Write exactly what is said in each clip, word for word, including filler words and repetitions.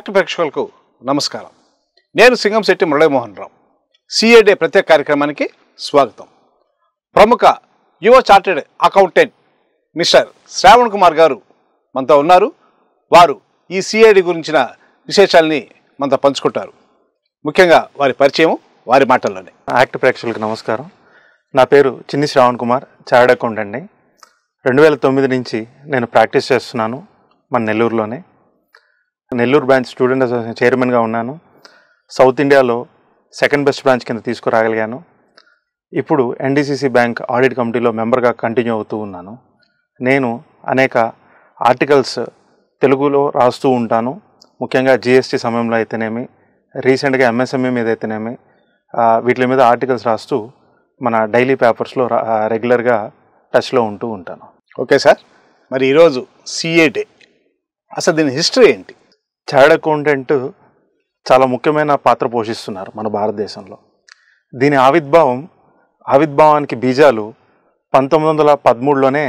Act ప్రేక్షకులకు నమస్కారం. నేను సింగంశెట్టి మురళీమోహన్ రావు. సిఏడే ప్రత్యేక కార్యక్రమానికి స్వాగతం. ప్రముఖ యువ chartered accountant mister Shravan Kumar గారు మనతో ఉన్నారు. వారు ఈ సిఏడి గురించిన విశేషాలని మనతో పంచుకుంటారు. ముఖ్యంగా వారి పరిచయం వారి మాటల్లోనే. యాక్ట్ ప్రేక్షకులకు నమస్కారం. నా పేరు చిన్ని శ్రావణ్ కుమార్, చార్టెడ్ అకౌంటెంట్ని. రెండు వేల తొమ్మిది నుంచి నేను ప్రాక్టీస్ చేస్తున్నాను మన నెల్లూరులోనే. నెల్లూరు బ్రాంచ్ స్టూడెంట్ అసోసియేషన్ చైర్మన్గా ఉన్నాను. సౌత్ ఇండియాలో సెకండ్ బెస్ట్ బ్రాంచ్ కింద తీసుకురాగలిగాను. ఇప్పుడు ఎన్డీసీసీ బ్యాంక్ ఆడిట్ కమిటీలో మెంబర్గా కంటిన్యూ అవుతూ ఉన్నాను. నేను అనేక ఆర్టికల్స్ తెలుగులో రాస్తూ ఉంటాను. ముఖ్యంగా జిఎస్టీ సమయంలో అయితేనేమి, రీసెంట్గా ఎంఎస్ఎంఈ మీద అయితేనేమి, వీటి మీద ఆర్టికల్స్ రాస్తూ మన డైలీ పేపర్స్లో రెగ్యులర్గా టచ్లో ఉంటూ ఉంటాను. ఓకే సార్, మరి ఈరోజు సిఏడే అసలు దీని హిస్టరీ ఏంటి? చార్టెడ్ అకౌంటెంట్ చాలా ముఖ్యమైన పాత్ర పోషిస్తున్నారు మన భారతదేశంలో. దీని ఆవిర్భావం ఆవిర్భావానికి బీజాలు పంతొమ్మిది వందల పదమూడులోనే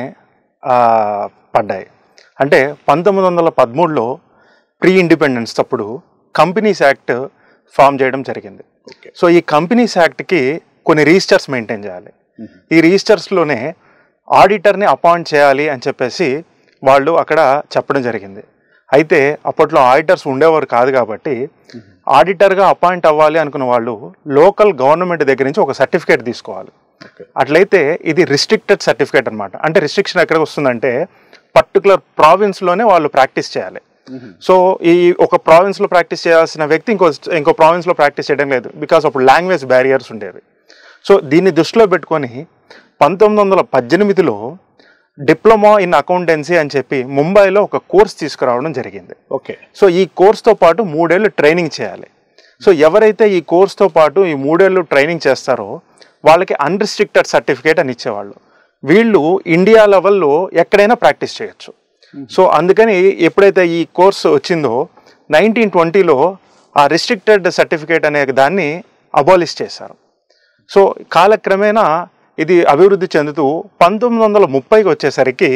పడ్డాయి. అంటే పంతొమ్మిది వందల పదమూడులో ప్రీ ఇండిపెండెన్స్ అప్పుడు కంపెనీస్ యాక్ట్ ఫామ్ చేయడం జరిగింది. సో ఈ కంపెనీస్ యాక్ట్కి కొన్ని రిజిస్టర్స్ మెయింటైన్ చేయాలి. ఈ రిజిస్టర్స్లోనే ఆడిటర్ని అపాయింట్ చేయాలి అని చెప్పేసి వాళ్ళు అక్కడ చెప్పడం జరిగింది. అయితే అప్పట్లో ఆడిటర్స్ ఉండేవారు కాదు కాబట్టి ఆడిటర్గా అపాయింట్ అవ్వాలి అనుకున్న వాళ్ళు లోకల్ గవర్నమెంట్ దగ్గర నుంచి ఒక సర్టిఫికేట్ తీసుకోవాలి. అట్లయితే ఇది రిస్ట్రిక్టెడ్ సర్టిఫికేట్ అనమాట. అంటే రిస్ట్రిక్షన్ ఎక్కడికి వస్తుందంటే పర్టికులర్ ప్రావిన్స్లోనే వాళ్ళు ప్రాక్టీస్ చేయాలి. సో ఈ ఒక ప్రావిన్స్లో ప్రాక్టీస్ చేయాల్సిన వ్యక్తి ఇంకో ఇంకో ప్రావిన్స్లో ప్రాక్టీస్ చేయడం లేదు, బికాస్ అప్పుడు లాంగ్వేజ్ బ్యారియర్స్ ఉండేవి. సో దీన్ని దృష్టిలో పెట్టుకొని పంతొమ్మిది వందల పద్దెనిమిదిలో డిప్లొమా ఇన్ అకౌంటెన్సీ అని చెప్పి ముంబైలో ఒక కోర్స్ తీసుకురావడం జరిగింది. ఓకే. సో ఈ కోర్స్తో పాటు మూడేళ్ళు ట్రైనింగ్ చేయాలి. సో ఎవరైతే ఈ కోర్స్తో పాటు ఈ మూడేళ్ళు ట్రైనింగ్ చేస్తారో వాళ్ళకి అన్రిస్ట్రిక్టెడ్ సర్టిఫికేట్ అని ఇచ్చేవాళ్ళు. వీళ్ళు ఇండియా లెవెల్లో ఎక్కడైనా ప్రాక్టీస్ చేయొచ్చు. సో అందుకని ఎప్పుడైతే ఈ కోర్స్ వచ్చిందో నైన్టీన్ ట్వంటీలో ఆ రిస్ట్రిక్టెడ్ సర్టిఫికేట్ అనే దాన్ని అబాలిష్ చేశారు. సో కాలక్రమేణా ఇది అభివృద్ధి చెందుతూ పంతొమ్మిది వందల ముప్పైకి వచ్చేసరికి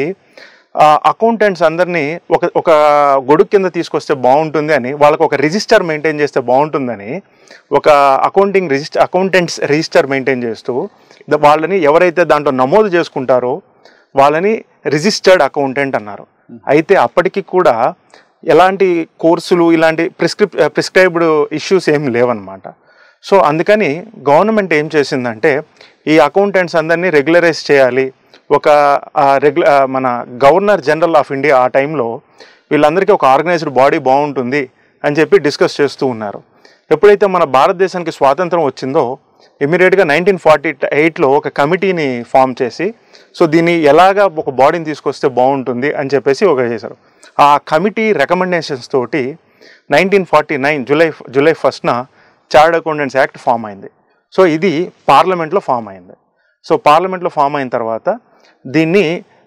అకౌంటెంట్స్ అందరినీ ఒక ఒక గొడుగు కింద తీసుకొస్తే బాగుంటుంది అని, వాళ్ళకు ఒక రిజిస్టర్ మెయింటైన్ చేస్తే బాగుంటుందని ఒక accounting register accountants register maintain చేస్తూ వాళ్ళని ఎవరైతే దాంట్లో నమోదు చేసుకుంటారో వాళ్ళని రిజిస్టర్డ్ అకౌంటెంట్ అన్నారు. అయితే అప్పటికి కూడా ఎలాంటి కోర్సులు ఇలాంటి ప్రిస్క్రిప్ ప్రిస్క్రైబ్డ్ ఇష్యూస్ ఏం లేవన్నమాట. సో అందుకని గవర్నమెంట్ ఏం చేసిందంటే ఈ అకౌంటెంట్స్ అందరినీ రెగ్యులరైజ్ చేయాలి. ఒక రెగ్యుల మన గవర్నర్ జనరల్ ఆఫ్ ఇండియా ఆ టైంలో వీళ్ళందరికీ ఒక ఆర్గనైజ్డ్ బాడీ బాగుంటుంది అని చెప్పి డిస్కస్ చేస్తూ ఉన్నారు. ఎప్పుడైతే మన భారతదేశానికి స్వాతంత్రం వచ్చిందో ఇమీడియట్గా నైన్టీన్ ఫార్టీ ఎయిట్లో ఒక కమిటీని ఫామ్ చేసి సో దీన్ని ఎలాగా ఒక బాడీని తీసుకొస్తే బాగుంటుంది అని చెప్పేసి ఒక చేశారు. ఆ కమిటీ రికమెండేషన్స్ తోటి nineteen forty nine July July ఫస్ట్న చార్టెడ్ అకౌంటెంట్స్ యాక్ట్ ఫామ్ అయింది. సో ఇది పార్లమెంట్లో ఫామ్ అయింది. సో పార్లమెంట్లో ఫామ్ అయిన తర్వాత దీన్ని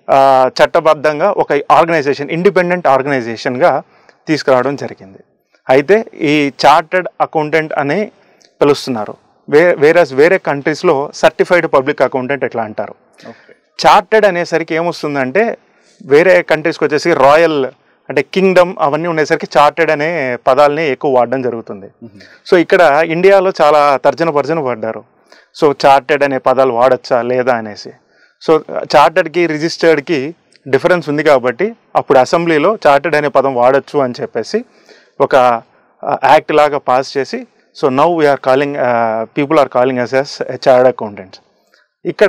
చట్టబద్ధంగా ఒక ఆర్గనైజేషన్ ఇండిపెండెంట్ ఆర్గనైజేషన్గా తీసుకురావడం జరిగింది. అయితే ఈ చార్టెడ్ అకౌంటెంట్ అని పిలుస్తున్నారు. వే వేరస్ వేరే కంట్రీస్లో సర్టిఫైడ్ పబ్లిక్ అకౌంటెంట్ ఎట్లా అంటారు. చార్టెడ్ అనేసరికి ఏమొస్తుందంటే వేరే కంట్రీస్కి వచ్చేసి రాయల్ అంటే కింగ్డమ్ అవన్నీ ఉండేసరికి చార్టెడ్ అనే పదాలని ఎక్కువ వాడడం జరుగుతుంది. సో ఇక్కడ ఇండియాలో చాలా తర్జన భర్జన పడ్డారు. సో చార్టెడ్ అనే పదాలు వాడచ్చా లేదా అనేసి. సో చార్టెడ్కి రిజిస్టర్డ్కి డిఫరెన్స్ ఉంది కాబట్టి అప్పుడు అసెంబ్లీలో చార్టెడ్ అనే పదం వాడచ్చు అని చెప్పేసి ఒక యాక్ట్ లాగా పాస్ చేసి so now we're calling people or calling us as chartered accountants. ఇక్కడ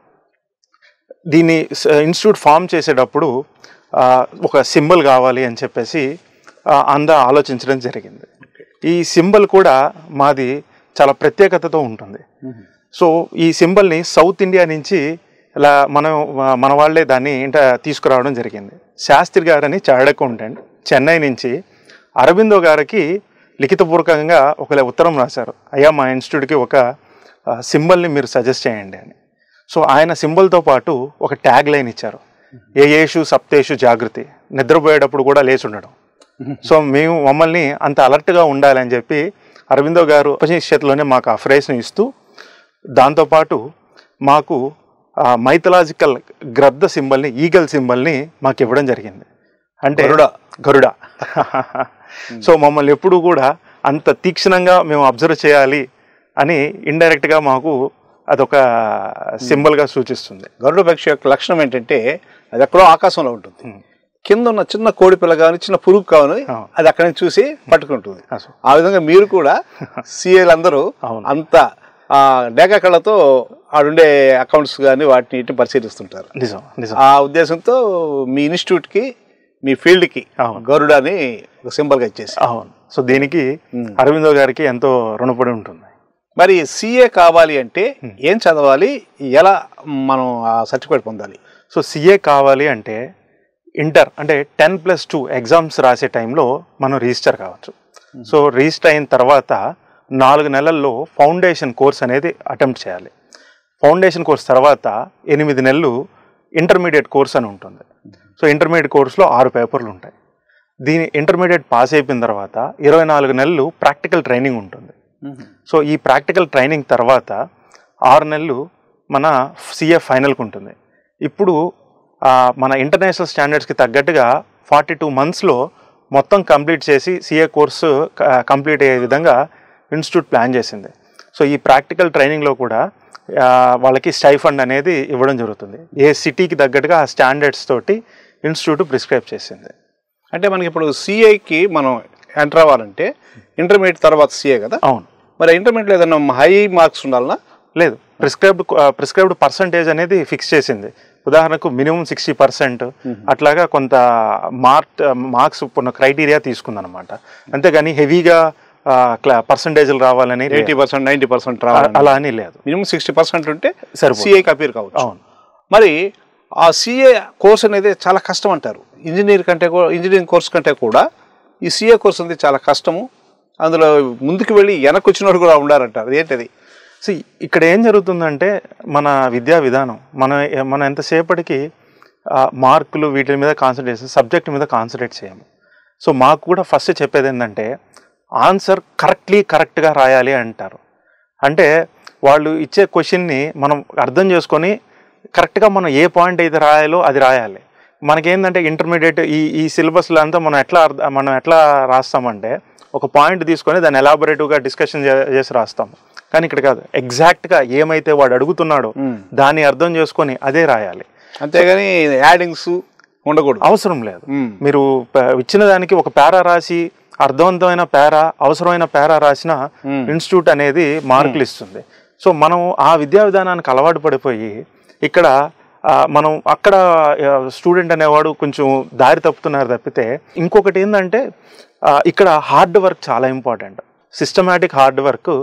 దీన్ని ఇన్స్టిట్యూట్ ఫామ్ చేసేటప్పుడు ఒక సింబల్ కావాలి అని చెప్పేసి అందా ఆలోచించడం జరిగింది. ఈ సింబల్ కూడా మాది చాలా ప్రత్యేకతతో ఉంటుంది. సో ఈ సింబల్ని సౌత్ ఇండియా నుంచి ఇలా మనం మన వాళ్ళే దాన్ని ఇంట తీసుకురావడం జరిగింది. శాస్త్రి గారని చార్టెడ్ అకౌంటెంట్ చెన్నై నుంచి అరబిందో గారికి లిఖితపూర్వకంగా ఒక ఉత్తరం రాశారు. అయ్యా మా ఇన్స్టిట్యూట్కి ఒక సింబల్ని మీరు సజెస్ట్ చేయండి అని. సో ఆయన సింబల్తో పాటు ఒక ట్యాగ్ లైన్ ఇచ్చారు. ఏ ఏషు సప్తేషు జాగృతి, నిద్రపోయేటప్పుడు కూడా లేచి ఉండడం. సో మేము మమ్మల్ని అంత అలర్ట్గా ఉండాలని చెప్పి అరబిందో గారు ఉపనిషత్తులోనే మాకు ఆ ఫ్రేజ్ని ఇస్తూ దాంతోపాటు మాకు మైథలాజికల్ గ్రద్ద సింబల్ని ఈగల్ సింబల్ని మాకు ఇవ్వడం జరిగింది. అంటే గరుడ. సో మమ్మల్ని ఎప్పుడు కూడా అంత తీక్షణంగా మేము అబ్జర్వ్ చేయాలి అని ఇండైరెక్ట్గా మాకు అదొక సింబల్గా సూచిస్తుంది. గరుడ పక్షి యొక్క లక్షణం ఏంటంటే అది ఎక్కడో ఆకాశంలో ఉంటుంది, కింద ఉన్న చిన్న కోడి పిల్ల కానీ చిన్న పురుగు కావాలి అది అక్కడ నుంచి చూసి పట్టుకుంటుంది. ఆ విధంగా మీరు కూడా సిఏలు అందరూ అంత డేకా కళ్ళతో ఆడుండే అకౌంట్స్ కానీ వాటిని ఇటు పరిశీలిస్తుంటారు. ఆ ఉద్దేశంతో మీ ఇన్స్టిట్యూట్కి మీ ఫీల్డ్కి గరుడ అని ఒక సింబల్గా ఇచ్చేసి. అవును. సో దీనికి అరవిందో గారికి ఎంతో రుణపడి ఉంటుంది. మరి సిఏ కావాలి అంటే ఏం చదవాలి, ఎలా మనం ఆ సర్టిఫికేట్ పొందాలి? సో సిఏ కావాలి అంటే ఇంటర్ అంటే టెన్ ప్లస్ టూ ఎగ్జామ్స్ రాసే టైంలో మనం రిజిస్టర్ కావచ్చు. సో రిజిస్టర్ అయిన తర్వాత నాలుగు నెలల్లో ఫౌండేషన్ కోర్స్ అనేది అటెంప్ట్ చేయాలి. ఫౌండేషన్ కోర్స్ తర్వాత ఎనిమిది నెలలు ఇంటర్మీడియట్ కోర్స్ అని ఉంటుంది. సో ఇంటర్మీడియట్ కోర్సులో ఆరు పేపర్లు ఉంటాయి. దీని ఇంటర్మీడియట్ పాస్ అయిపోయిన తర్వాత ఇరవై నాలుగు నెలలు ప్రాక్టికల్ ట్రైనింగ్ ఉంటుంది. సో ఈ ప్రాక్టికల్ ట్రైనింగ్ తర్వాత ఆరు నెలలు మన సిఏ ఫైనల్కి ఉంటుంది. ఇప్పుడు మన ఇంటర్నేషనల్ స్టాండర్డ్స్కి తగ్గట్టుగా ఫార్టీ టూ మంత్స్లో మొత్తం కంప్లీట్ చేసి సిఏ కోర్సు కంప్లీట్ అయ్యే విధంగా ఇన్స్టిట్యూట్ ప్లాన్ చేసింది. సో ఈ ప్రాక్టికల్ ట్రైనింగ్లో కూడా వాళ్ళకి స్టైఫండ్ అనేది ఇవ్వడం జరుగుతుంది. ఏ సిటీకి తగ్గట్టుగా ఆ స్టాండర్డ్స్ తోటి ఇన్స్టిట్యూట్ ప్రిస్క్రైబ్ చేసింది. అంటే మనకి ఇప్పుడు సిఐకి మనం ఎంటర్ అవ్వాలంటే ఇంటర్మీడియట్ తర్వాత సిఏ కదా? అవును. మరి ఇంటర్మీడియట్లో ఏదైనా హై మార్క్స్ ఉండాలన్నా? లేదు, ప్రిస్క్రైబ్డ్ ప్రిస్క్రైబ్డ్ పర్సంటేజ్ అనేది ఫిక్స్ చేసింది. ఉదాహరణకు మినిమం సిక్స్టీ పర్సెంట్ అట్లాగా కొంత మార్క్ మార్క్స్ కొన్ని క్రైటీరియా తీసుకుందనమాట. అంతేగాని హెవీగా పర్సంటేజ్లు రావాలని ఎయిటీ పర్సెంట్ నైంటీ పర్సెంట్ రావాలి అలా అని లేదు. మినిమం సిక్స్టీ పర్సెంట్ ఉంటే సరే సిఐకి అపీర్ కావచ్చు. అవును. మరి ఆ సిఏ కోర్స్ అనేది చాలా కష్టం అంటారు. ఇంజనీర్ కంటే కూడా ఇంజనీరింగ్ కోర్స్ కంటే కూడా ఈ సిఏ కోర్స్ అనేది చాలా కష్టము, అందులో ముందుకు వెళ్ళి వెనక్కి వచ్చినోడు కూడా ఉండారంటారు. ఏంటది? సో ఇక్కడ ఏం జరుగుతుందంటే మన విద్యా విధానం మన మనం ఎంతసేపటికి మార్కులు వీటి మీద కాన్సన్ట్రేట్ చేసి సబ్జెక్ట్ మీద కాన్సన్ట్రేట్ చేయము. సో మాకు కూడా ఫస్ట్ చెప్పేది ఏంటంటే ఆన్సర్ కరెక్ట్లీ కరెక్ట్గా రాయాలి అంటారు. అంటే వాళ్ళు ఇచ్చే క్వశ్చన్ని మనం అర్థం చేసుకొని కరెక్ట్గా మనం ఏ పాయింట్ అయితే రాయాలో అది రాయాలి. మనకేంటంటే ఇంటర్మీడియట్ ఈ ఈ సిలబస్లో అంతా మనం ఎట్లా మనం ఎట్లా రాస్తామంటే ఒక పాయింట్ తీసుకొని దాన్ని ఎలాబొరేటివ్గా డిస్కషన్ చేసి రాస్తాము. కానీ ఇక్కడ కాదు, ఎగ్జాక్ట్గా ఏమైతే వాడు అడుగుతున్నాడో దాన్ని అర్థం చేసుకొని అదే రాయాలి. అంతేగాని యాడింగ్స్ ఉండకూడదు, అవసరం లేదు. మీరు ఇచ్చిన దానికి ఒక పేరా రాసి అర్థవంతమైన పేరా అవసరమైన పేరా రాసిన ఇన్స్టిట్యూట్ అనేది మార్కులు ఇస్తుంది. సో మనం ఆ విద్యా విధానానికి అలవాటు పడిపోయి ఇక్కడ మనం అక్కడ స్టూడెంట్ అనేవాడు కొంచెం దారి తప్పుతున్నారు తప్పితే ఇంకొకటి ఏంటంటే ఇక్కడ హార్డ్ వర్క్ చాలా ఇంపార్టెంట్. సిస్టమేటిక్ హార్డ్ వర్క్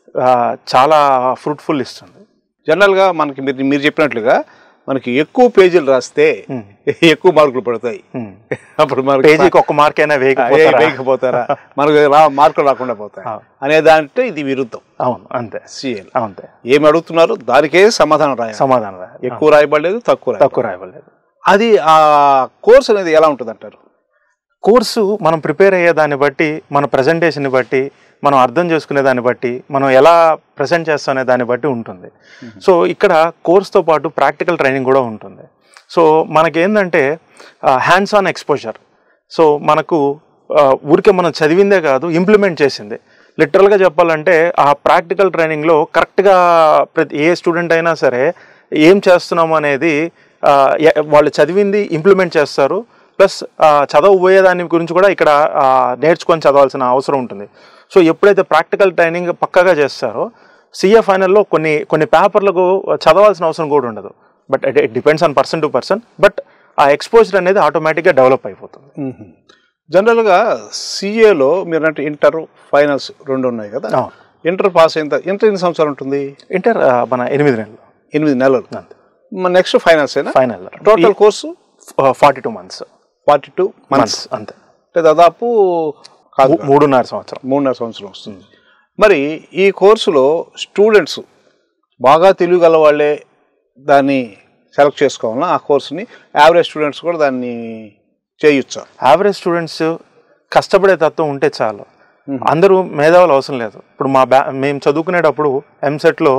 చాలా ఫ్రూట్ఫుల్ ఇస్తుంది. జనరల్గా మనకి మీరు మీరు చెప్పినట్లుగా మనకి ఎక్కువ పేజీలు రాస్తే ఎక్కువ మార్కులు పడతాయి. అప్పుడు మన పేజీకి ఒక్క మార్క్ అయినా వేయకపోతారా, మనకు రా మార్కులు రాకుండా పోతాయి అనే దాంట్లో ఇది విరుద్ధం. అవును, అంతే. సిఎల్ అంతే. ఏమి అడుగుతున్నారు దానికే సమాధానం రాయాలి. సమాధానం రాయాలి. ఎక్కువ రాయబడలేదు, తక్కువ తక్కువ రాయబడలేదు. అది ఆ కోర్స్ అనేది ఎలా ఉంటుంది అంటారు? కోర్సు మనం ప్రిపేర్ అయ్యే దాన్ని బట్టి, మన ప్రజెంటేషన్ని బట్టి, మనం అర్థం చేసుకునే దాన్ని బట్టి, మనం ఎలా ప్రజెంట్ చేస్తామనే దాన్ని బట్టి ఉంటుంది. సో ఇక్కడ కోర్స్తో పాటు ప్రాక్టికల్ ట్రైనింగ్ కూడా ఉంటుంది. సో మనకేంటంటే హ్యాండ్స్ ఆన్ ఎక్స్పోజర్. సో మనకు ఊరికే మనం చదివిందే కాదు, ఇంప్లిమెంట్ చేసింది. లిటరల్గా చెప్పాలంటే ఆ ప్రాక్టికల్ ట్రైనింగ్లో కరెక్ట్గా ప్రతి ఏ స్టూడెంట్ అయినా సరే ఏం చేస్తున్నాము అనేది వాళ్ళు చదివింది ఇంప్లిమెంట్ చేస్తారు. ప్లస్ చదవబోయే దాని గురించి కూడా ఇక్కడ నేర్చుకొని చదవాల్సిన అవసరం ఉంటుంది. సో ఎప్పుడైతే ప్రాక్టికల్ ట్రైనింగ్ పక్కాగా చేస్తారో సిఏ ఫైనల్లో కొన్ని కొన్ని పేపర్లకు చదవాల్సిన అవసరం కూడా ఉండదు. But it depends on person to person. But ఆ ఎక్స్పోజర్ అనేది ఆటోమేటిక్గా డెవలప్ అయిపోతుంది. జనరల్గా సిఏలో మీరు అంటే ఇంటర్ ఫైనల్స్ రెండు ఉన్నాయి కదా. ఇంటర్ పాస్ అయిన ఇంటర్ ఎన్ని సంవత్సరాలు ఉంటుంది? ఇంటర్ మన ఎనిమిది నెలలు ఎనిమిది నెలలు నెక్స్ట్ ఫైనల్స్ అయినా final total course forty two months forty two months అంతే. అంటే దాదాపు మూడున్నర సంవత్సరం మూడున్నర సంవత్సరం వస్తుంది. మరి ఈ కోర్సులో స్టూడెంట్స్ బాగా తెలివి గల వాళ్ళే దాన్ని సెలెక్ట్ చేసుకోవాలా? ఆ కోర్సుని యావరేజ్ స్టూడెంట్స్ కూడా దాన్ని చేయొచ్చా? యావరేజ్ స్టూడెంట్స్ కష్టపడే తత్వం ఉంటే చాలు. అందరూ మేధావులు అవసరం లేదు. ఇప్పుడు మా బ్యా మేము చదువుకునేటప్పుడు ఎంసెట్లో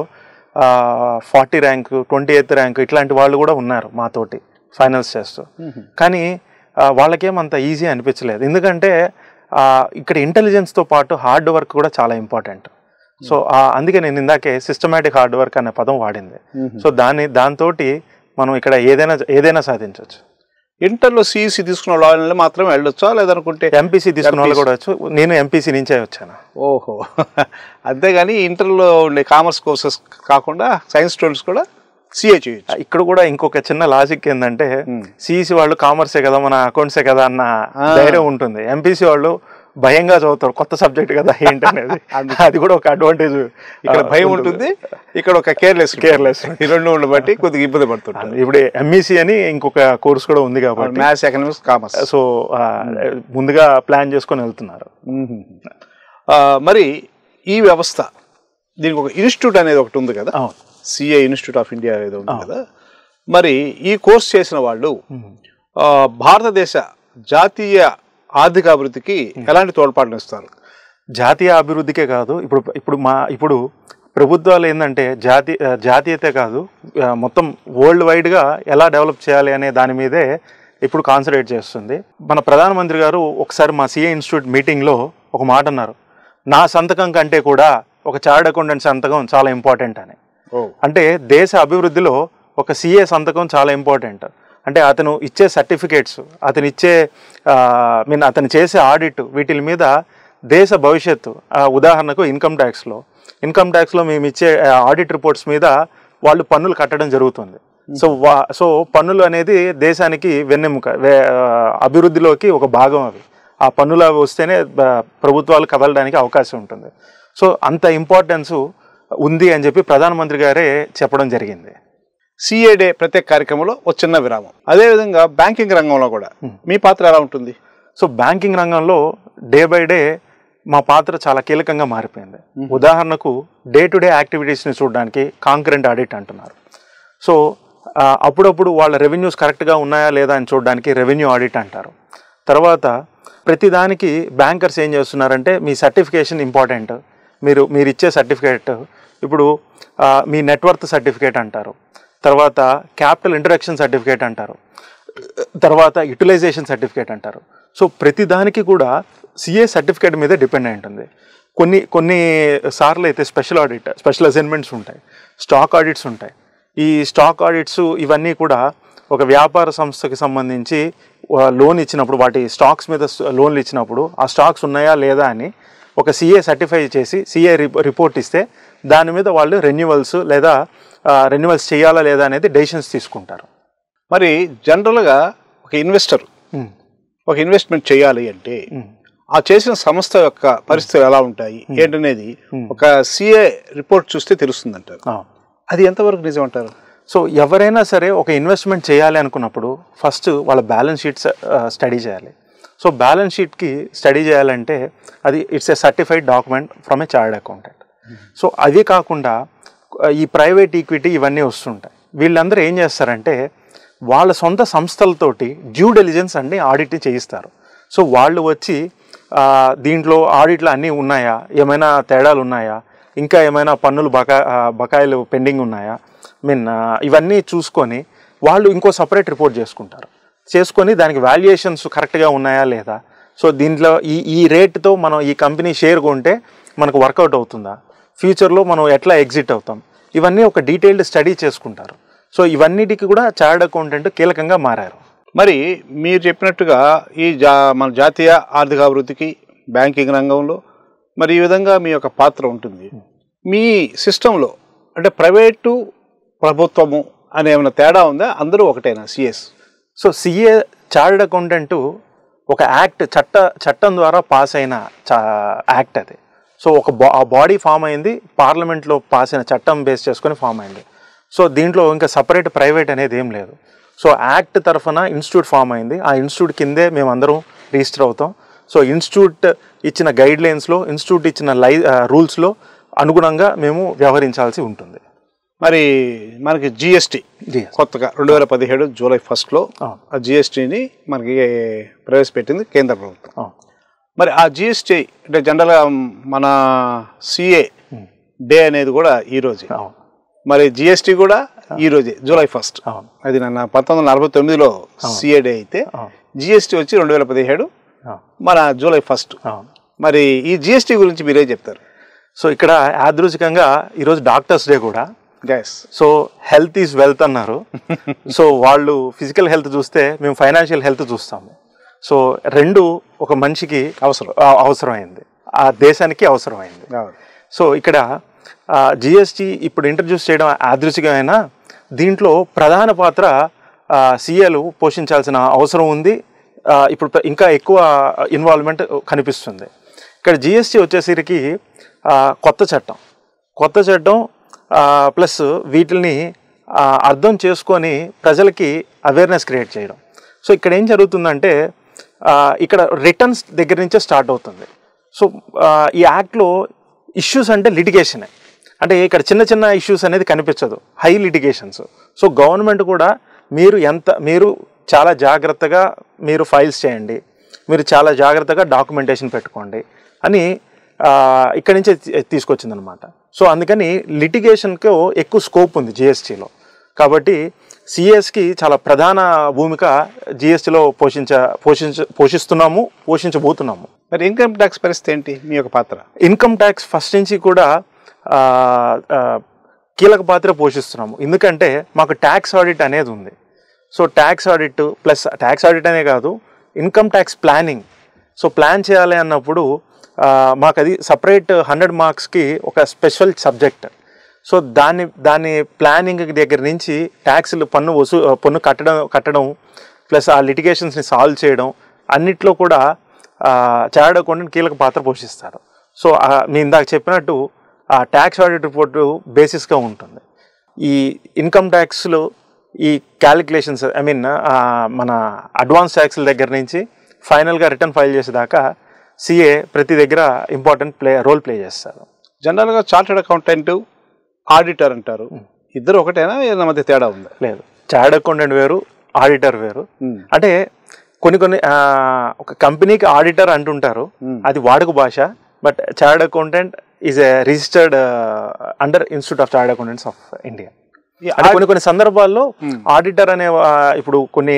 forty rank twenty eighth rank ఇట్లాంటి వాళ్ళు కూడా ఉన్నారు మాతోటి ఫైనల్స్ చేస్తూ. కానీ వాళ్ళకేం అంత ఈజీ అనిపించలేదు. ఎందుకంటే ఇక్కడ ఇంటెలిజెన్స్తో పాటు హార్డ్ వర్క్ కూడా చాలా ఇంపార్టెంట్. సో అందుకే నేను ఇందాకే సిస్టమేటిక్ హార్డ్ వర్క్ అనే పదం వాడింది. సో దాన్ని దాంతో మనం ఇక్కడ ఏదైనా ఏదైనా సాధించవచ్చు. ఇంటర్లో సిఈసి తీసుకున్న వాళ్ళు మాత్రమే వెళ్ళొచ్చా లేదనుకుంటే ఎంపీసీ తీసుకున్న వాళ్ళు కూడా వచ్చు. నేను ఎంపీసీ నుంచే వచ్చాను. ఓహో, అంతేగాని ఇంటర్లో ఉండే కామర్స్ కోర్సెస్ కాకుండా సైన్స్ స్టూడెంట్స్ కూడా సిఏ చేయొచ్చు. ఇక్కడ కూడా ఇంకొక చిన్న లాజిక్ ఏంటంటే సిఈసి వాళ్ళు కామర్సే కదా, మన అకౌంట్సే కదా అన్న ధైర్యం ఉంటుంది. ఎంపీసీ వాళ్ళు భయంగా చదువుతారు, కొత్త సబ్జెక్ట్ కదా ఏంటి అనేది. అది కూడా ఒక అడ్వాంటేజ్. ఇక్కడ భయం ఉంటుంది, ఇక్కడ ఒక కేర్లెస్ కేర్లెస్ ఈ రెండు ఉండి బట్టి కొద్దిగా ఇబ్బంది పడుతుంది. ఇప్పుడు ఎంఈసీ అని ఇంకొక కోర్స్ కూడా ఉంది కాబట్టి మ్యాథ్స్, ఎకనామిక్స్, కామర్స్. సో ముందుగా ప్లాన్ చేసుకొని వెళ్తున్నారు. మరి ఈ వ్యవస్థ దీనికి ఒక ఇన్స్టిట్యూట్ అనేది ఒకటి ఉంది కదా, సిఏ ఇన్స్టిట్యూట్ ఆఫ్ ఇండియా ఏదో ఉంది కదా. మరి ఈ కోర్స్ చేసిన వాళ్ళు భారతదేశ జాతీయ ఆర్థిక అభివృద్ధికి ఎలాంటి తోడ్పాటును ఇస్తారు? జాతీయ అభివృద్ధికే కాదు, ఇప్పుడు ఇప్పుడు మా ఇప్పుడు ప్రభుత్వాలు ఏంటంటే జాతీయ జాతీయతే కాదు మొత్తం వరల్డ్ వైడ్గా ఎలా డెవలప్ చేయాలి అనే దాని మీదే ఇప్పుడు కాన్సన్ట్రేట్ చేస్తుంది. మన ప్రధానమంత్రి గారు ఒకసారి మా సిఏ ఇన్స్టిట్యూట్ మీటింగ్లో ఒక మాట అన్నారు, నా సంతకం కంటే కూడా ఒక చార్టర్డ్ అకౌంటెంట్ సంతకం చాలా ఇంపార్టెంట్ అని. అంటే దేశ అభివృద్ధిలో ఒక సిఏ సంతకం చాలా ఇంపార్టెంట్. అంటే అతను ఇచ్చే సర్టిఫికేట్స్, అతను ఇచ్చే మీన్ అతను చేసే ఆడిట్, వీటి మీద దేశ భవిష్యత్తు. ఉదాహరణకు ఇన్కమ్ ట్యాక్స్లో ఇన్కమ్ ట్యాక్స్లో మేము ఇచ్చే ఆడిట్ రిపోర్ట్స్ మీద వాళ్ళు పన్నులు కట్టడం జరుగుతుంది. సో వా సో పన్నులు అనేది దేశానికి వెన్నెముక, అభివృద్ధిలోకి ఒక భాగం. అవి ఆ పన్నులు అవి వస్తేనే ప్రభుత్వాలు కదలడానికి అవకాశం ఉంటుంది. సో అంత ఇంపార్టెన్స్ ఉంది అని చెప్పి ప్రధానమంత్రి గారే చెప్పడం జరిగింది. సిఏ డే ప్రత్యేక కార్యక్రమంలో ఒక చిన్న విరామం. అదేవిధంగా బ్యాంకింగ్ రంగంలో కూడా మీ పాత్ర ఎలా ఉంటుంది? సో బ్యాంకింగ్ రంగంలో డే బై డే మా పాత్ర చాలా కీలకంగా మారిపోయింది. ఉదాహరణకు డే టు డే యాక్టివిటీస్ని చూడడానికి కాంకరెంట్ ఆడిట్ అంటున్నారు. సో అప్పుడప్పుడు వాళ్ళ రెవెన్యూస్ కరెక్ట్గా ఉన్నాయా లేదా అని చూడడానికి రెవెన్యూ ఆడిట్ అంటారు. తర్వాత ప్రతిదానికి బ్యాంకర్స్ ఏం చేస్తున్నారంటే మీ సర్టిఫికేషన్ ఇంపార్టెంట్, మీరు మీరు ఇచ్చే సర్టిఫికేట్ ఇప్పుడు మీ నెట్వర్త్ సర్టిఫికేట్ అంటారు, తర్వాత క్యాపిటల్ ఇంట్రడక్షన్ సర్టిఫికేట్ అంటారు, తర్వాత యూటిలైజేషన్ సర్టిఫికేట్ అంటారు. సో ప్రతిదానికి కూడా సిఏ సర్టిఫికేట్ మీద డిపెండ్ అయి ఉంటుంది. కొన్ని కొన్ని సార్లు అయితే స్పెషల్ ఆడిట్, స్పెషల్ అసైన్మెంట్స్ ఉంటాయి, స్టాక్ ఆడిట్స్ ఉంటాయి. ఈ స్టాక్ ఆడిట్స్ ఇవన్నీ కూడా ఒక వ్యాపార సంస్థకి సంబంధించి లోన్ ఇచ్చినప్పుడు, వాటి స్టాక్స్ మీద లోన్లు ఇచ్చినప్పుడు ఆ స్టాక్స్ ఉన్నాయా లేదా అని ఒక సిఏ సర్టిఫై చేసి సిఏ రిపోర్ట్ ఇస్తే దాని మీద వాళ్ళు రెన్యువల్స్ లేదా రెన్యువల్స్ చేయాలా లేదా అనేది డెసిషన్స్ తీసుకుంటారు. మరి జనరల్గా ఒక ఇన్వెస్టర్ ఒక ఇన్వెస్ట్మెంట్ చేయాలి అంటే ఆ చేసిన సంస్థ యొక్క పరిస్థితులు ఎలా ఉంటాయి ఏంటనేది ఒక సిఏ రిపోర్ట్ చూస్తే తెలుస్తుంది అంటారు. అది ఎంతవరకు నిజం అంటారు? సో ఎవరైనా సరే ఒక ఇన్వెస్ట్మెంట్ చేయాలి అనుకున్నప్పుడు ఫస్ట్ వాళ్ళ బ్యాలెన్స్ షీట్స్ స్టడీ చేయాలి. సో బ్యాలెన్స్ షీట్కి స్టడీ చేయాలంటే అది it's a certified document from a chartered accountant. So అది కాకుండా ఈ ప్రైవేట్ ఈక్విటీ ఇవన్నీ వస్తుంటాయి. వీళ్ళందరూ ఏం చేస్తారంటే వాళ్ళ సొంత సంస్థలతోటి డ్యూ డెలిజెన్స్ అన్ని ఆడిట్ చేయిస్తారు. సో వాళ్ళు వచ్చి దీంట్లో ఆడిట్లు అన్నీ ఉన్నాయా, ఏమైనా తేడాలు ఉన్నాయా, ఇంకా ఏమైనా పన్నులు బకా బకాయిలు పెండింగ్ ఉన్నాయా, మీన్ ఇవన్నీ చూసుకొని వాళ్ళు ఇంకో సపరేట్ రిపోర్ట్ చేసుకుంటారు. చేసుకొని దానికి వాల్యుయేషన్స్ కరెక్ట్గా ఉన్నాయా లేదా, సో దీంట్లో ఈ ఈ రేట్తో మనం ఈ కంపెనీ షేర్ కొంటే మనకు వర్కౌట్ అవుతుందా, ఫ్యూచర్లో మనం ఎట్లా ఎగ్జిట్ అవుతాం, ఇవన్నీ ఒక డీటెయిల్డ్ స్టడీ చేసుకుంటారు. సో ఇవన్నిటికి కూడా చార్టర్డ్ అకౌంటెంట్ కీలకంగా మారారు. మరి మీరు చెప్పినట్టుగా ఈ జా మన జాతీయ ఆర్థిక అభివృద్ధికి బ్యాంకింగ్ రంగంలో మరి ఈ విధంగా మీ యొక్క పాత్ర ఉంటుంది. మీ సిస్టంలో అంటే ప్రైవేటు ప్రభుత్వము అనే ఏమైనా తేడా ఉందా? అందరూ ఒకటేనా CS? So CA chartered accountant ఒక యాక్ట్, చట్ట చట్టం ద్వారా పాస్ అయిన యాక్ట్ అది. సో ఒక బా బాడీ ఫామ్ అయింది, పార్లమెంట్లో పాస్ అయిన చట్టం బేస్ చేసుకొని ఫామ్ అయింది. సో దీంట్లో ఇంకా సపరేట్ ప్రైవేట్ అనేది ఏం లేదు. సో యాక్ట్ తరఫున ఇన్స్టిట్యూట్ ఫామ్ అయింది, ఆ ఇన్స్టిట్యూట్ కిందే మేమందరం రిజిస్టర్ అవుతాం. సో ఇన్స్టిట్యూట్ ఇచ్చిన గైడ్ లైన్స్లో, ఇన్స్టిట్యూట్ ఇచ్చిన లై రూల్స్లో అనుగుణంగా మేము వ్యవహరించాల్సి ఉంటుంది. మరి మనకి జిఎస్టీ కొత్తగా రెండు వేల పదిహేడు జూలై ఫస్ట్లో ఆ జిఎస్టీని మనకి ప్రవేశపెట్టింది కేంద్ర ప్రభుత్వం. మరి ఆ జిఎస్టీ అంటే జనరల్గా మన సిఏ డే అనేది కూడా ఈరోజు. మరి జిఎస్టీ కూడా ఈ రోజే జూలై ఫస్ట్. అది నన్న పంతొమ్మిది వందల నలభై తొమ్మిదిలో సిఏడే అయితే జిఎస్టీ వచ్చి రెండు వేల పదిహేడు మన జూలై ఫస్ట్. మరి ఈ జిఎస్టీ గురించి మీరే చెప్తారు. సో ఇక్కడ యాదృచ్ఛికంగా ఈరోజు డాక్టర్స్ డే కూడా. సో హెల్త్ ఈజ్ వెల్త్ అన్నారు. సో వాళ్ళు ఫిజికల్ హెల్త్ చూస్తే మేము ఫైనాన్షియల్ హెల్త్ చూస్తాము. సో రెండు ఒక మనిషికి అవసరం అవసరమైంది, ఆ దేశానికి అవసరమైంది. సో ఇక్కడ జిఎస్టీ ఇప్పుడు ఇంట్రడ్యూస్ చేయడం యాదృచ్ఛికమైన దీంట్లో ప్రధాన పాత్ర సీఏలు పోషించాల్సిన అవసరం ఉంది. ఇప్పుడు ఇంకా ఎక్కువ ఇన్వాల్వ్మెంట్ కనిపిస్తుంది. ఇక్కడ జిఎస్టీ వచ్చేసరికి కొత్త చట్టం కొత్త చట్టం ప్లస్ వీటిని అర్థం చేసుకొని ప్రజలకి అవేర్నెస్ క్రియేట్ చేయడం. సో ఇక్కడ ఏం జరుగుతుందంటే ఇక్కడ రిటర్న్స్ దగ్గర నుంచే స్టార్ట్ అవుతుంది. సో ఈ యాక్ట్లో ఇష్యూస్ అంటే లిటిగేషనే, అంటే ఇక్కడ చిన్న చిన్న ఇష్యూస్ అనేది కనిపించదు, హై లిటిగేషన్స్. సో గవర్నమెంట్ కూడా మీరు ఎంత మీరు చాలా జాగ్రత్తగా మీరు ఫైల్స్ చేయండి, మీరు చాలా జాగ్రత్తగా డాక్యుమెంటేషన్ పెట్టుకోండి అని ఇక్కడి నుంచే తీసుకొచ్చిందనమాట. సో అందుకని లిటిగేషన్కు ఎక్కువ స్కోప్ ఉంది జిఎస్టీలో. కాబట్టి సిఎస్కి చాలా ప్రధాన భూమిక జిఎస్టీలో పోషించ పోషించ పోషిస్తున్నాము పోషించబోతున్నాము. మరి ఇన్కమ్ ట్యాక్స్ పరిస్థితి ఏంటి మీ యొక్క పాత్ర? ఇన్కమ్ ట్యాక్స్ ఫస్ట్ నుంచి కూడా కీలక పాత్ర పోషిస్తున్నాము. ఎందుకంటే మాకు ట్యాక్స్ ఆడిట్ అనేది ఉంది. So tax audit plus tax audit అనే కాదు, income tax planning. So plan చేయాలి అన్నప్పుడు మాకు అది సపరేట్ హండ్రెడ్ మార్క్స్కి ఒక స్పెషల్ సబ్జెక్ట్. సో దాన్ని దాని ప్లానింగ్ దగ్గర నుంచి ట్యాక్స్లు పన్ను వసూ పన్ను కట్టడం కట్టడం ప్లస్ ఆ లిటిగేషన్స్ని సాల్వ్ చేయడం అన్నిట్లో కూడా చార్టర్డ్ అకౌంటెంట్ కీలక పాత్ర పోషిస్తారు. సో మీ ఇందాక చెప్పినట్టు ఆ ట్యాక్స్ ఆడిట్ రిపోర్టు బేసిస్గా ఉంటుంది. ఈ ఇన్కమ్ ట్యాక్స్లో ఈ క్యాలిక్యులేషన్స్ ఐ మీన్ మన అడ్వాన్స్ ట్యాక్స్ల దగ్గర నుంచి ఫైనల్గా రిటర్న్ ఫైల్ చేసేదాకా సిఏ ప్రతి దగ్గర ఇంపార్టెంట్ ప్లే రోల్ ప్లే చేస్తారు. జనరల్గా చార్టర్డ్ అకౌంటెంట్ ఆడిటర్ అంటారు, ఇద్దరు ఒకటేనా ఏదైనా మధ్య తేడా ఉందా? లేదు, చార్టర్డ్ అకౌంటెంట్ వేరు, ఆడిటర్ వేరు. అంటే కొన్ని కొన్ని ఒక కంపెనీకి ఆడిటర్ అంటుంటారు, అది వాడుక భాష. But chartered accountant is a registered under institute of chartered accountants of India. అంటే కొన్ని కొన్ని సందర్భాల్లో ఆడిటర్ అనే ఇప్పుడు కొన్ని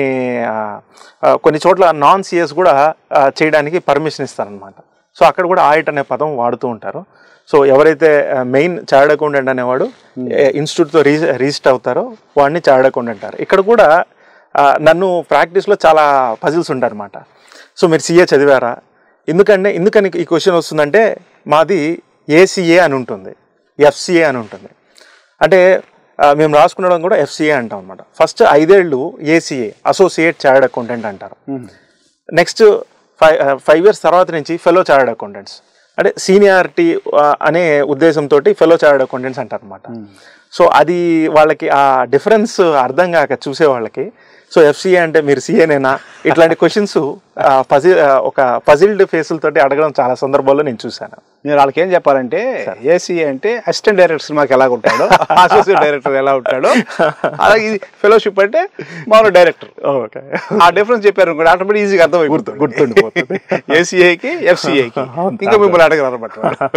కొన్ని చోట్ల నాన్ సిఎస్ కూడా చేయడానికి పర్మిషన్ ఇస్తారనమాట. సో అక్కడ కూడా ఆడిట్ అనే పదం వాడుతూ ఉంటారు. సో ఎవరైతే మెయిన్ చార్టర్డ్ అకౌంటెంట్ అనేవాడు ఇన్స్టిట్యూట్తో రిజి రిజిస్టర్ అవుతారో వాడిని చార్టర్డ్ అకౌంటెంట్ అంటారు. ఇక్కడ కూడా నన్ను ప్రాక్టీస్లో చాలా పజిల్స్ ఉంటారన్నమాట. సో మీరు సిఏ చదివారా? ఎందుకంటే ఎందుకని ఈ క్వశ్చన్ వస్తుందంటే మాది ఏసీఏ అని ఉంటుంది, ఎఫ్సిఏ అని ఉంటుంది. అంటే మేము రాసుకునడం కూడా ఎఫ్సిఏ అంటాం అనమాట. ఫస్ట్ ఐదేళ్ళు ఏసీఏ అసోసియేట్ చార్టర్డ్ అకౌంటెంట్ అంటారు. నెక్స్ట్ ఫైవ్ ఫైవ్ ఇయర్స్ తర్వాత నుంచి ఫెలో చార్టర్డ్ అకౌంటెంట్స్, అంటే సీనియారిటీ అనే ఉద్దేశంతో ఫెలో చార్టర్డ్ అకౌంటెంట్స్ అంటారు అనమాట. సో అది వాళ్ళకి ఆ డిఫరెన్స్ అర్థం కాక చూసే వాళ్ళకి సో ఎఫ్సిఏ అంటే మీరు సిఏనేనా ఇట్లాంటి క్వశ్చన్స్ పజిల్ ఒక పజిల్డ్ ఫేసులతోటి అడగడం చాలా సందర్భాల్లో నేను చూశాను. మీరు వాళ్ళకి ఏం చెప్పాలంటే ఏసీఏ అంటే అసిస్టెంట్ డైరెక్టర్ సినిమాకి ఎలా ఉంటాడో అసోసియేట్ డైరెక్టర్ ఎలా ఉంటాడో అలాగే ఇది ఫెలోషిప్ అంటే మామూలు డైరెక్టర్. ఓకే, ఆ డిఫరెన్స్ చెప్పారు అనుకోండి ఆటోమేటిక్ ఈజీగా అర్థం గుర్తు గుర్తుండిపోతుంది ఏసీఏకి ఎఫ్సిఏకి. ఇంకా మిమ్మల్ని అడగరు అనమాట.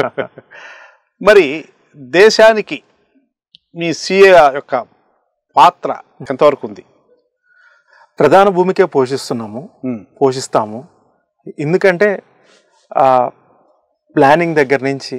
మరి దేశానికి మీ సిఏ యొక్క పాత్ర ఎంతవరకు ఉంది? ప్రధాన భూమికే పోషిస్తున్నాము, పోషిస్తాము. ఎందుకంటే ప్లానింగ్ దగ్గర నుంచి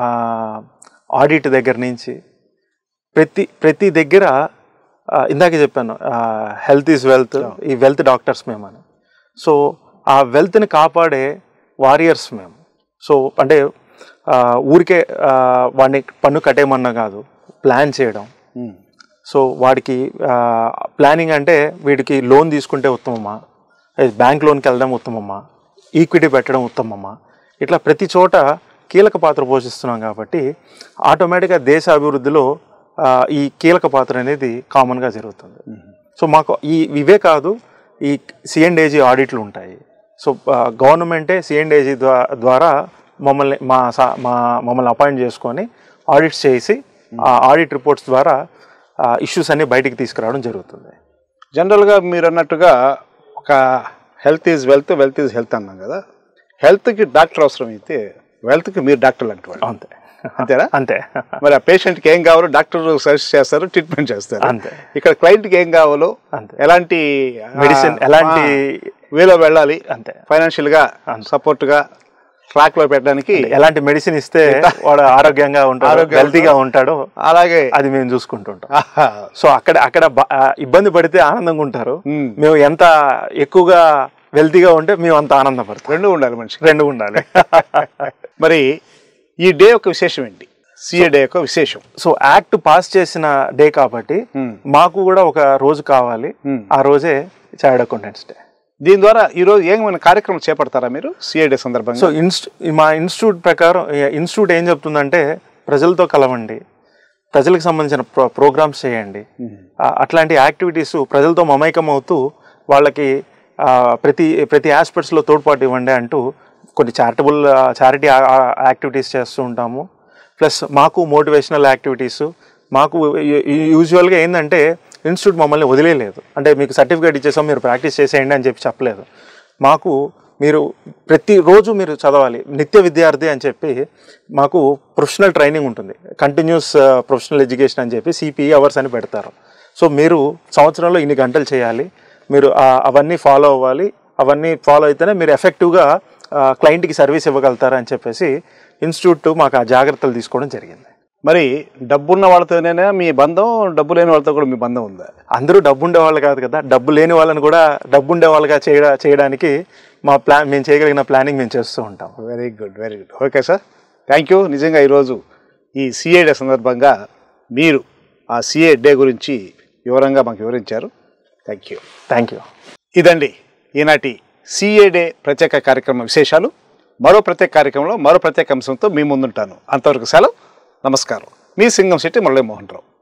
ఆడిట్ దగ్గర నుంచి ప్రతి ప్రతి దగ్గర ఇందాకే చెప్పాను హెల్త్ ఈజ్ వెల్త్, ఈ వెల్త్ డాక్టర్స్ మేమని. సో ఆ వెల్త్ని కాపాడే వారియర్స్ మేము. సో అంటే ఊరికే వాడిని పన్ను కట్టేయమన్నా కాదు, ప్లాన్ చేయడం. సో వాడికి ప్లానింగ్ అంటే వీడికి లోన్ తీసుకుంటే ఉత్తమమా, బ్యాంక్ లోన్కి వెళ్ళడం ఉత్తమమా, ఈక్విటీ పెట్టడం ఉత్తమమా, ఇట్లా ప్రతి చోట కీలక పాత్ర పోషిస్తున్నాం. కాబట్టి ఆటోమేటిక్గా దేశ అభివృద్ధిలో ఈ కీలక పాత్ర అనేది కామన్గా జరుగుతుంది. సో మాకు ఈ ఇవే కాదు, ఈ సిఎండ్ఏజీ ఆడిట్లు ఉంటాయి. సో గవర్నమెంటే సిఎండ్ఏజీ ద్వారా మమ్మల్ని మా మా మమ్మల్ని అపాయింట్ చేసుకొని ఆడిట్స్ చేసి ఆ ఆడిట్ రిపోర్ట్స్ ద్వారా ఇష్యూస్ అన్ని బయటికి తీసుకురావడం జరుగుతుంది. జనరల్గా మీరు అన్నట్టుగా ఒక health is wealth, wealth is health అన్నాం కదా. హెల్త్కి డాక్టర్ అవసరం అయితే వెల్త్కి మీరు డాక్టర్లు అంటారు. అంతే. అంతేనా? అంతే. మరి ఆ పేషెంట్కి ఏం కావాలో డాక్టర్ సజెస్ట్ చేస్తారు, ట్రీట్మెంట్ చేస్తారు. అంతే. ఇక్కడ క్లయింట్కి ఏం కావాలో, ఎలాంటి మెడిసిన్ ఎలాంటి వేలో వెళ్ళాలి, అంతే, ఫైనాన్షియల్గా సపోర్ట్గా ట్రాక్ లో పెట్టడానికి ఎలాంటి మెడిసిన్ ఇస్తే వాడు ఆరోగ్యంగా ఉంటాడు, హెల్తీగా ఉంటాడో అలాగే అది మేము చూసుకుంటుంటాం. సో అక్కడ అక్కడ ఇబ్బంది పడితే ఆనందంగా ఉంటారు, మేము ఎంత ఎక్కువగా వెల్తీగా ఉంటే మేము అంత ఆనందపడతాం. రెండు ఉండాలి మనిషి, రెండు ఉండాలి. మరి ఈ డే యొక్క విశేషం ఏంటి? సిఏ డే యొక్క విశేషం. సో యాక్ట్ పాస్ చేసిన డే కాబట్టి మాకు కూడా ఒక రోజు కావాలి, ఆ రోజే చార్టర్డ్ అకౌంటెంట్స్ డే. దీని ద్వారా ఈరోజు ఏమైనా కార్యక్రమం చేపడతారా మీరు సిఏ డే సందర్భంగా? సో ఇన్స్టి మా ఇన్స్టిట్యూట్ ప్రకారం ఇన్స్టిట్యూట్ ఏం చెప్తుందంటే ప్రజలతో కలవండి, ప్రజలకు సంబంధించిన ప్రో ప్రోగ్రామ్స్ చేయండి, అట్లాంటి యాక్టివిటీస్ ప్రజలతో మమైకం అవుతూ వాళ్ళకి ప్రతి ప్రతి ఆస్పెక్ట్స్లో తోడ్పాటు ఇవ్వండి అంటూ కొన్ని చారిటబుల్ చారిటీ యాక్టివిటీస్ చేస్తూ ఉంటాము. ప్లస్ మాకు మోటివేషనల్ యాక్టివిటీసు. మాకు యూజువల్గా ఏంటంటే ఇన్స్టిట్యూట్ మమ్మల్ని వదిలేదు, అంటే మీకు సర్టిఫికేట్ ఇచ్చేసాం మీరు ప్రాక్టీస్ చేసేయండి అని చెప్పి చెప్పలేదు. మాకు మీరు ప్రతిరోజు మీరు చదవాలి, నిత్య విద్యార్థి అని చెప్పి మాకు ప్రొఫెషనల్ ట్రైనింగ్ ఉంటుంది, కంటిన్యూస్ ప్రొఫెషనల్ ఎడ్యుకేషన్ అని చెప్పి సిపిఈ అవర్స్ అని పెడతారు. సో మీరు సంవత్సరంలో ఇన్ని గంటలు చేయాలి, మీరు అవన్నీ ఫాలో అవ్వాలి, అవన్నీ ఫాలో అయితేనే మీరు ఎఫెక్టివ్గా క్లయింట్కి సర్వీస్ ఇవ్వగలుగుతారు అని చెప్పేసి ఇన్స్టిట్యూట్ మాకు ఆ జాగ్రత్తలు తీసుకోవడం జరిగింది. మరి డబ్బున్న వాళ్ళతోనే మీ బంధం, డబ్బు లేని వాళ్ళతో కూడా మీ బంధం ఉందా? అందరూ డబ్బు ఉండే వాళ్ళు కాదు కదా, డబ్బు లేని వాళ్ళని కూడా డబ్బు ఉండే వాళ్ళగా చేయ చేయడానికి మా ప్లాన్ మేము చేయగలిగిన ప్లానింగ్ మేము చేస్తూ ఉంటాం. Very good, very good. Okay sir, thank you. నిజంగా ఈరోజు ఈ సిఏ డే సందర్భంగా మీరు ఆ సిఏ డే గురించి వివరంగా మాకు వివరించారు. Thank you. Thank you. ఇదండి ఈనాటి సిఏ డే ప్రత్యేక కార్యక్రమ విశేషాలు. మరో ప్రత్యేక కార్యక్రమంలో మరో ప్రత్యేక అంశంతో మీ ముందుంటాను. అంతవరకు సెలవు, నమస్కారం. మీ సింగంశెట్టి మురళీమోహన్ రావు.